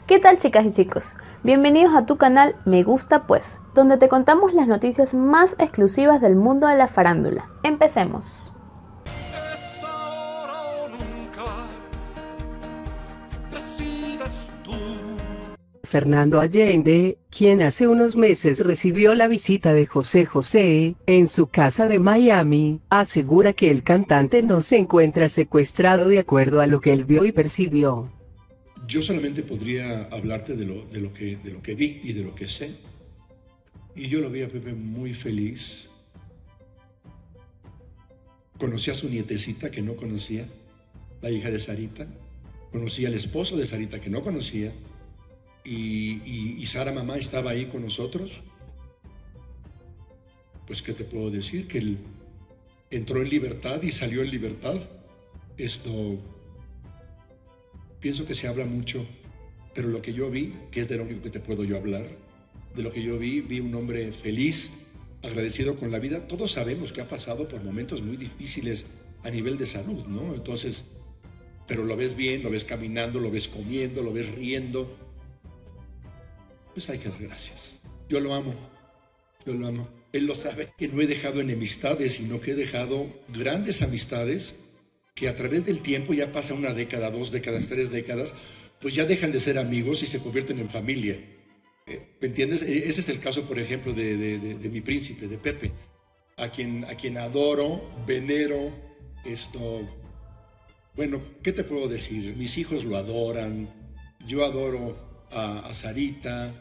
¿Qué tal, chicas y chicos? Bienvenidos a tu canal Me Gusta Pues, donde te contamos las noticias más exclusivas del mundo de la farándula. Empecemos. Fernando Allende, quien hace unos meses recibió la visita de José José en su casa de Miami, asegura que el cantante no se encuentra secuestrado de acuerdo a lo que él vio y percibió. Yo solamente podría hablarte de lo que vi y de lo que sé. Y yo lo vi a Pepe muy feliz. Conocí a su nietecita que no conocía, la hija de Sarita. Conocí al esposo de Sarita que no conocía. Y Sara mamá estaba ahí con nosotros. Pues qué te puedo decir, que él entró en libertad y salió en libertad. Esto pienso que se habla mucho, pero lo que yo vi, que es de lo único que te puedo yo hablar, de lo que yo vi un hombre feliz, agradecido con la vida. Todos sabemos que ha pasado por momentos muy difíciles a nivel de salud, ¿no? Entonces, pero lo ves bien, lo ves caminando, lo ves comiendo, lo ves riendo. Pues hay que dar gracias. Yo lo amo, yo lo amo. Él lo sabe, que no he dejado enemistades, sino que he dejado grandes amistades que a través del tiempo, ya pasa una década, 2 décadas, 3 décadas, pues ya dejan de ser amigos y se convierten en familia. ¿Me entiendes? Ese es el caso, por ejemplo, de mi príncipe, de Pepe, a quien adoro, venero, bueno, ¿qué te puedo decir? Mis hijos lo adoran, yo adoro a Sarita,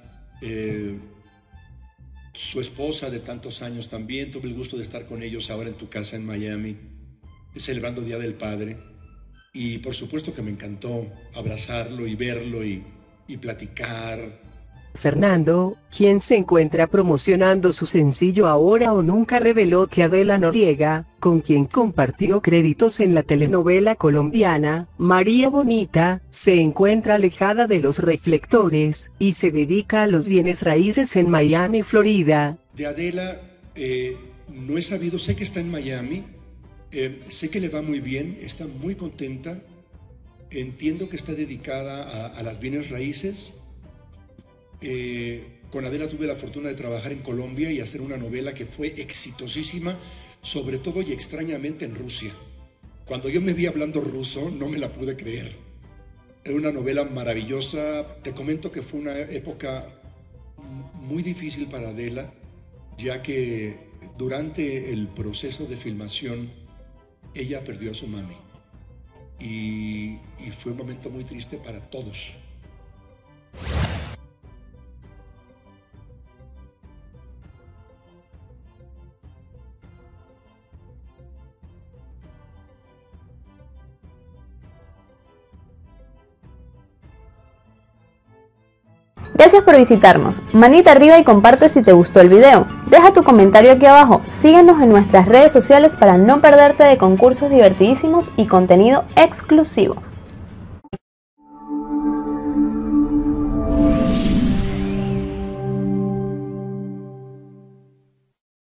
su esposa de tantos años también. Tuve el gusto de estar con ellos ahora en tu casa en Miami, celebrando Día del Padre, y por supuesto que me encantó abrazarlo y verlo y platicar. Fernando, quien se encuentra promocionando su sencillo Ahora o Nunca, reveló que Adela Noriega, con quien compartió créditos en la telenovela colombiana María Bonita, se encuentra alejada de los reflectores y se dedica a los bienes raíces en Miami, Florida. De Adela no he sabido, sé que está en Miami, sé que le va muy bien, está muy contenta, entiendo que está dedicada a las bienes raíces. Con Adela tuve la fortuna de trabajar en Colombia y hacer una novela que fue exitosísima, sobre todo y extrañamente en Rusia. Cuando yo me vi hablando ruso, no me la pude creer. Era una novela maravillosa. Te comento que fue una época muy difícil para Adela, ya que durante el proceso de filmación ella perdió a su mami y fue un momento muy triste para todos. Gracias por visitarnos. Manita arriba y comparte si te gustó el video. Deja tu comentario aquí abajo. Síguenos en nuestras redes sociales para no perderte de concursos divertidísimos y contenido exclusivo.